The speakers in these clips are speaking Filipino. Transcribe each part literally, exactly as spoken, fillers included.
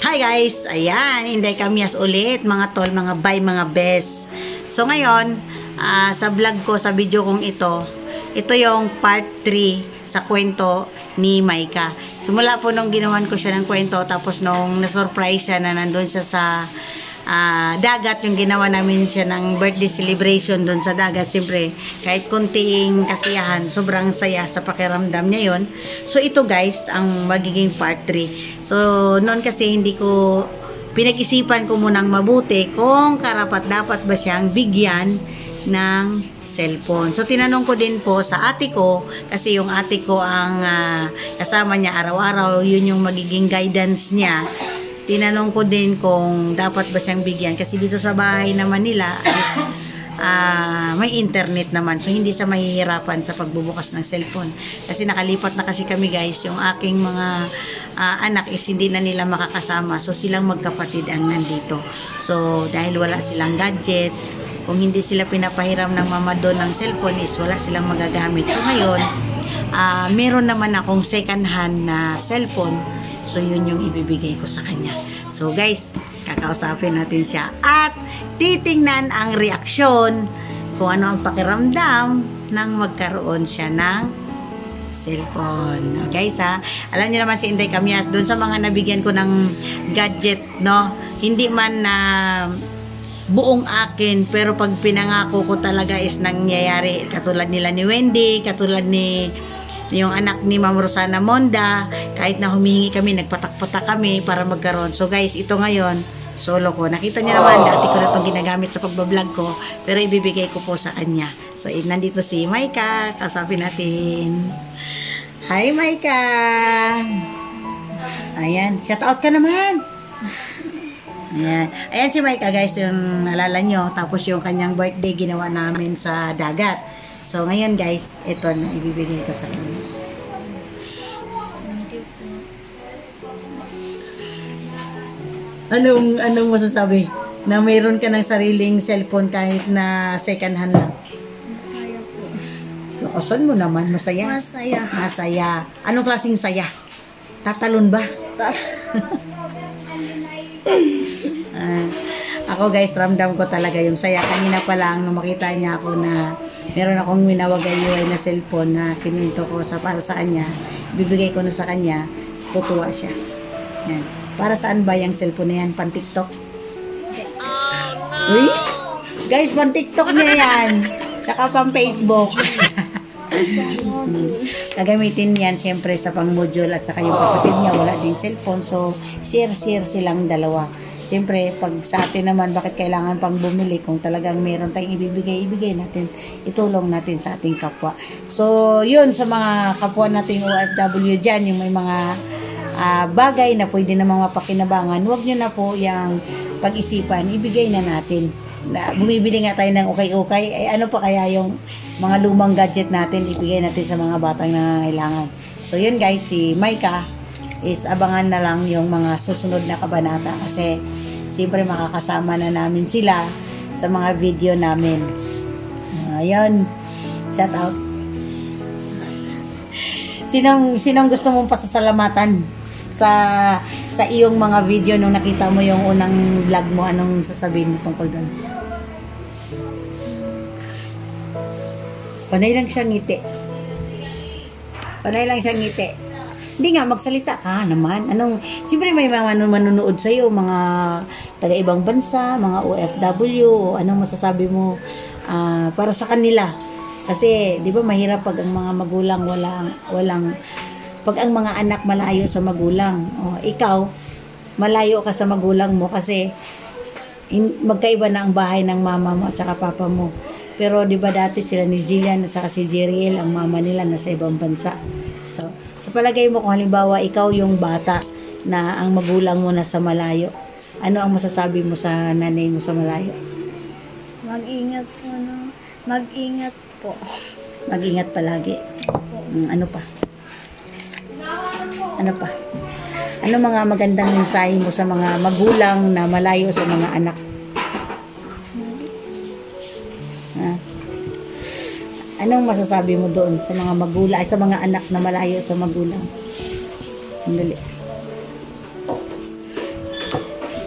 Hi guys! Ayan, Inday Kamyas ulit, mga tol, mga bay, mga bes. So ngayon, uh, sa vlog ko, sa video kong ito, ito yung part three sa kwento ni Maika. Simula po nung ginawan ko siya ng kwento, tapos nung na-surprise siya na nandun siya sa uh, dagat, yung ginawa namin siya ng birthday celebration dun sa dagat. Siyempre, kahit konting kasiyahan, sobrang saya sa pakiramdam niya yun. So ito guys, ang magiging part three. So, noon kasi hindi ko pinag-isipan ko munang mabuti kung karapat dapat ba siyang bigyan ng cellphone. So, tinanong ko din po sa ate ko, kasi yung ate ko ang uh, kasama niya araw-araw, yun yung magiging guidance niya. Tinanong ko din kung dapat ba siyang bigyan, kasi dito sa bahay naman nila is uh, may internet naman. So, hindi siya mahihirapan sa pagbubukas ng cellphone. Kasi nakalipat na kasi kami guys, yung aking mga Uh, anak is hindi na nila makakasama, so silang magkapatid ang nandito. So dahil wala silang gadget, kung hindi sila pinapahiram ng mama doon ng cellphone is wala silang magagamit. So ngayon uh, meron naman akong second hand na cellphone, so yun yung ibibigay ko sa kanya. So guys, kakausapin natin siya at titingnan ang reaksyon kung ano ang pakiramdam nang magkaroon siya ng cellphone. Guys ha, alam niyo naman si Inday Kamyas, doon sa mga nabigyan ko ng gadget, no, hindi man na uh, buong akin, pero pag pinangako ko talaga is nangyayari. Katulad nila ni Wendy, katulad ni yung anak ni Ma'am Rosana Monda, kahit na humingi kami, nagpatak-patak kami para magkaroon. So guys, ito ngayon solo ko. Nakita niyo naman, dati ko na itong ginagamit sa pagbablog ko, pero ibibigay ko po sa kanya. So eh, nandito si Maika, kasapin natin. Hi, Maika! Ayan, shout out ka naman! Ayan, ayan si Maika guys, yung nalala nyo, tapos yung kanyang birthday ginawa namin sa dagat. So ngayon guys, ito na ibibigay ko sa kanya. Anong, anong masasabi? Na mayroon ka ng sariling cellphone kahit na second hand lang? Lakasan mo naman, masaya? Masaya. Masaya. Anong klaseng saya? Tatalon ba? uh, ako guys, ramdam ko talaga yung saya. Kanina pa lang, nung makita niya ako na meron akong minawagayuhay na cellphone na kininto ko sa para sa kanya, bibigay ko na sa kanya, tutuwa siya. Yan. Para saan ba yung cellphone na yan? Pan-TikTok? Oh, no! Uy! Guys, pan-TikTok niya yan. Tsaka pang-Facebook. Gagamitin yan siyempre sa pang-module at saka yung kapatid niya wala ding cellphone, so share-share silang dalawa. Siyempre pag sa atin naman, bakit kailangan pang bumili kung talagang meron tayong ibibigay, ibigay natin, itulong natin sa ating kapwa. So yun, sa mga kapwa nating O F W dyan, yung may mga uh, bagay na pwede namang mapakinabangan, huwag nyo na po yung pag-isipan, ibigay na natin. Na bumibili nga tayo ng ukay-ukay, eh ano pa kaya yung mga lumang gadget natin, ibigay natin sa mga batang nangangailangan. So yun guys, si Maika is abangan na lang yung mga susunod na kabanata, kasi siyempre makakasama na namin sila sa mga video namin. Ayun, shout out. Sinong, sinong gusto mong pasasalamatan sa sa iyong mga video nung nakita mo yung unang vlog mo? Anong sasabihin mo tungkol doon? Panay lang siyang ngiti. Panay lang siyang ngiti. Hindi nga, magsalita ka naman. Anong, siyempre may mga manunood sa'yo, mga taga-ibang bansa, mga O F W, o anong masasabi mo uh, para sa kanila? Kasi, di ba, mahirap pag ang mga magulang walang, walang, pag ang mga anak malayo sa magulang. O, ikaw, malayo ka sa magulang mo kasi in, magkaiba na ang bahay ng mama mo at saka papa mo. Pero di ba dati sila ni Jillian at saka si Jeriel, ang mama nila nasa ibang bansa. So, sa palagay mo kung halimbawa ikaw yung bata na ang magulang mo nasa malayo, ano ang masasabi mo sa nanay mo sa malayo? Mag-ingat po, no? Mag-ingat po. Mag-ingat palagi. Um, ano pa? Ano pa? Ano mga magandang mensahe mo sa mga magulang na malayo sa mga anak? Ha? Anong masasabi mo doon sa mga magulang, ay sa mga anak na malayo sa magulang? Andali.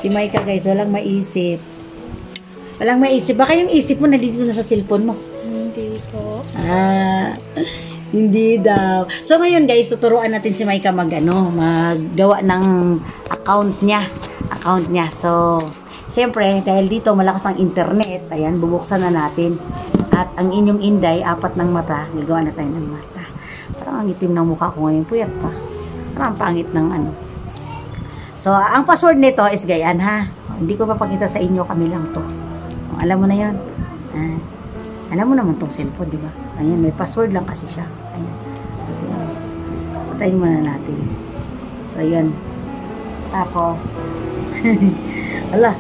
Si Maika guys, walang maisip. Walang maisip. Baka yung isip mo nandito na sa cellphone mo. Hindi po. Ah, hindi daw. So ngayon guys, tuturuan natin si Maika mag ano, maggawa ng account niya. Account niya. So, siyempre, dahil dito malakas ang internet, ayan, bubuksan na natin. At ang inyong inday, apat ng mata, gagawa na tayo ng mata. Parang ang itim ng mukha ko ngayon, puyat pa. Parang ang pangit ng ano. So, ang password nito is gayan ha. Hindi ko papakita sa inyo, kami lang to. Alam mo na yan. Ah, alam mo naman tong cellphone, di ba? Ayan, may password lang kasi siya. Ayan. Patayin muna natin. So, yan. Tapos, ala.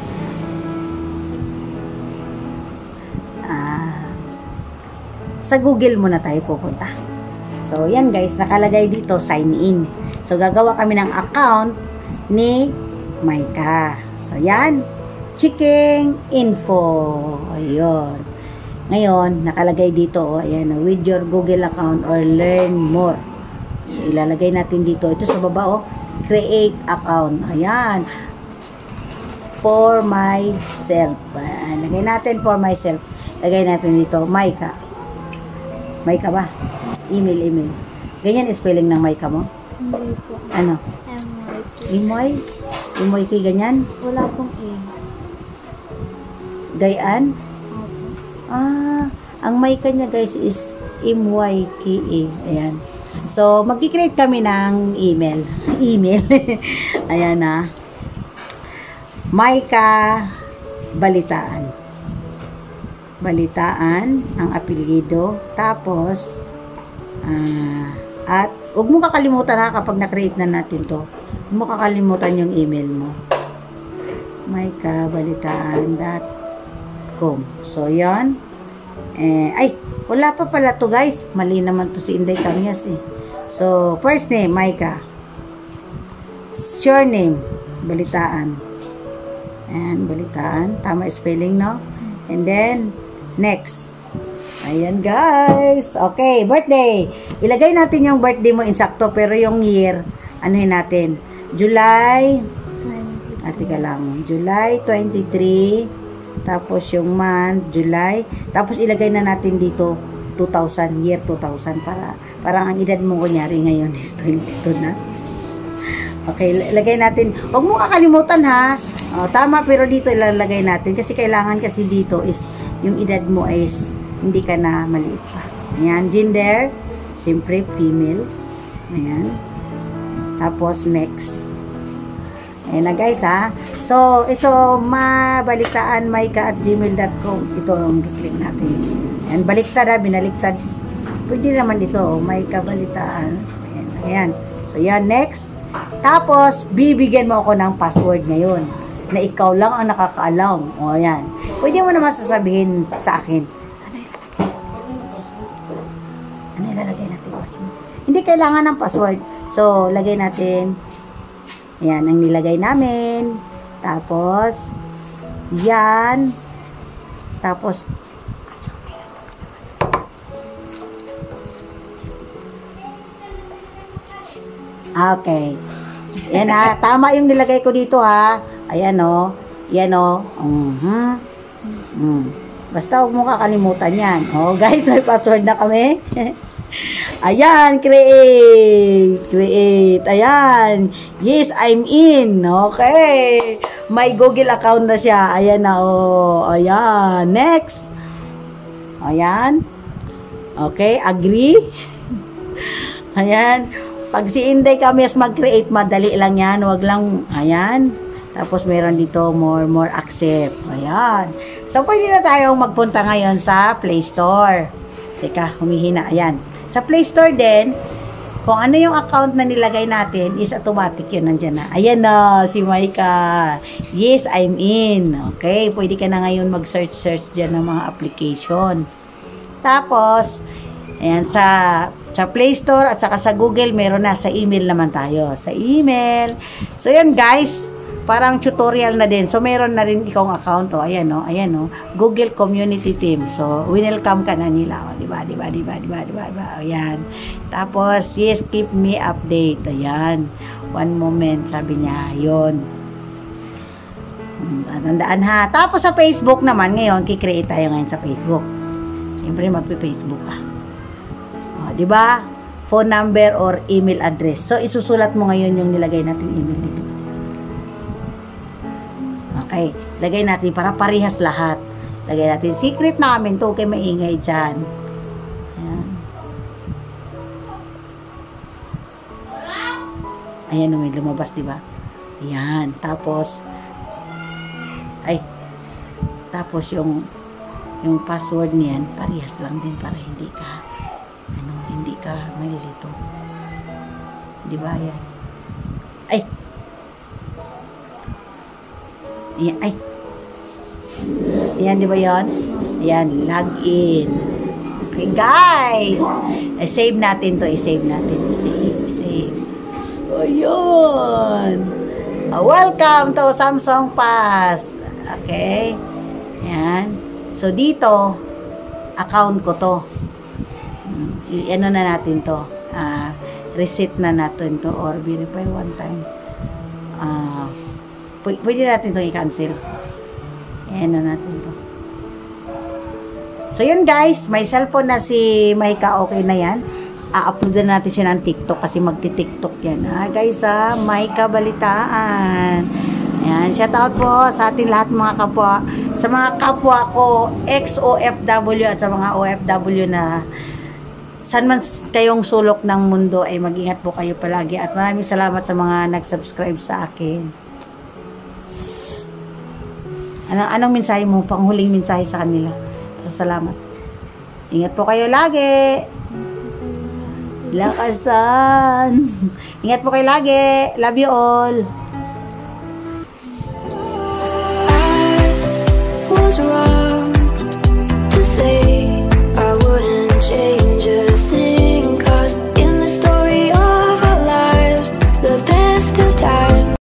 Ah, sa Google muna tayo pupunta. So, yan guys, nakalagay dito, sign in. So, gagawa kami ng account ni Maika. So, yan. Checking info. Ayun. Ngayon, nakalagay dito, oh, ayan, with your Google account or learn more. So, ilalagay natin dito. Ito sa baba, oh, create account. Ayan. For myself. Ayan. Lagay natin for myself. Lagay natin dito, Maika. Maika ba? Email, email. Ganyan spelling ng Maika mo? Hindi po. Ano? M Y K. Imoy? Imoy kay ganyan? Wala pong A. Gayan? Opo. Ah, ang Maika niya guys is M Y K A. Ayan. So, mag-create kami ng email. Email. Ayan na. Maika Balitaan. Balitaan ang apelyido. Tapos, ah, at huwag mo kakalimutan ha kapag na-create na natin to. Huwag mo kakalimutan yung email mo. maika balitaan dot com. So, yan. Eh, ay, wala pa pala to guys. Mali naman to si Inday Camias eh. So, first name, Maika. Surname, Balitaan. Ayan, Balitaan. Tama spelling, no? And then, next. Ayan, guys. Okay, birthday. Ilagay natin yung birthday mo insakto, pero yung year, anuhin natin. July, at tika lang, July twenty-three, tapos yung month, July, tapos ilagay na natin dito, two thousand, year two thousand, para, parang ang edad mo kunyari ngayon is twenty-two na. Okay, ilagay natin, huwag mo kakalimutan ha, oh, tama, pero dito ilalagay natin, kasi kailangan kasi dito is, yung edad mo is, hindi ka na maliit pa. Ayan, gender, siyempre female, ayan, tapos next. Ayan na guys ha. So, ito, mabalitaan maika at gmail dot com. Ito ang click natin. Ayan, baliktad ha, binaliktad. Pwede naman dito, oh, maika balitaan. Ayan, ayan. So, yan, next. Tapos, bibigyan mo ako ng password ngayon. Na ikaw lang ang nakakaalam. O, ayan. Pwede mo naman sasabihin sa akin. Ano ilalagay natin? Hindi kailangan ng password. So, lagay natin. Ayan, ang nilagay namin. Tapos, yan. Tapos, okay. Yan ha. Tama yung nilagay ko dito ha. Ayan o. Yan o. Uh-huh. Mm. Basta huwag mo kakalimutan yan. Oh, guys, may password na kami. Ayan, create. Create. Ayan. Yes, I'm in. Okay. May Google account na siya. Ayan na, oh. Ayan. Next. Ayan. Okay, agree. Ayan. Pag si Inday Camias mag-create, madali lang yan. Huwag lang, ayan. Tapos meron dito, more, more accept. Ayan. So, pwede na tayong magpunta ngayon sa Play Store. Teka, humihina. Ayan. Sa Play Store din, kung ano yung account na nilagay natin, is automatic yun. Nandyan na. Ayan na, si Maika. Yes, I'm in. Okay, pwede ka na ngayon mag-search-search dyan ng mga application. Tapos, ayan, sa, sa Play Store at saka sa Google, meron na. Sa email naman tayo. Sa email. So, yan guys. Parang tutorial na din. So, meron na rin ikaw account. O, ayan o. Ayan o. Google Community Team. So, welcome ka na nila. O, diba, diba, diba, diba, diba, diba. Ayan. Tapos, yes, keep me update. Ayan. One moment, sabi niya. Yun. Hmm, tandaan ha. Tapos sa Facebook naman, ngayon, kikreate tayo ngayon sa Facebook. Siyempre, magpe-Facebook ka. O, di ba? Phone number or email address. So, isusulat mo ngayon yung nilagay natin email dito. Okay. Lagay natin para parehas lahat. Lagay natin. Secret namin to. Okay, maingay dyan. Ayan. Ayan, may lumabas, di ba? Ayan. Tapos, ay, tapos yung yung password niyan, parehas lang din para hindi ka ano, hindi ka malilito. Di ba? Ayan. Ay! Ayan, ay! Ayan, di ba yun? Ayan, login. Okay, guys! Ay, save natin to. I-save natin. I-save, save. Ayan! Uh, welcome to Samsung Pass. Okay? Ayan. So, dito, account ko to. I-ano na natin to. Uh, reset na natin to or verify one time. Uh, pwede natin to i-cancel. I-ano natin to. So, yun guys. May cellphone na si Maika. Okay na yan. A-upload na natin siya ng TikTok kasi magti-TikTok yan. Ah, guys, ah, Maika Balitaan. Ayan, shout out po sa ating lahat mga kapwa. Sa mga kapwa ko, ex-O F W at sa mga O F W na saan man kayong sulok ng mundo ay mag-ingat po kayo palagi. At maraming salamat sa mga nag-subscribe sa akin. Anong, anong mensahe mo? Panghuling mensahe sa kanila. Salamat. Ingat po kayo lagi. Lakasan. Ingat po kayo lagi. Love you all. Was wrong.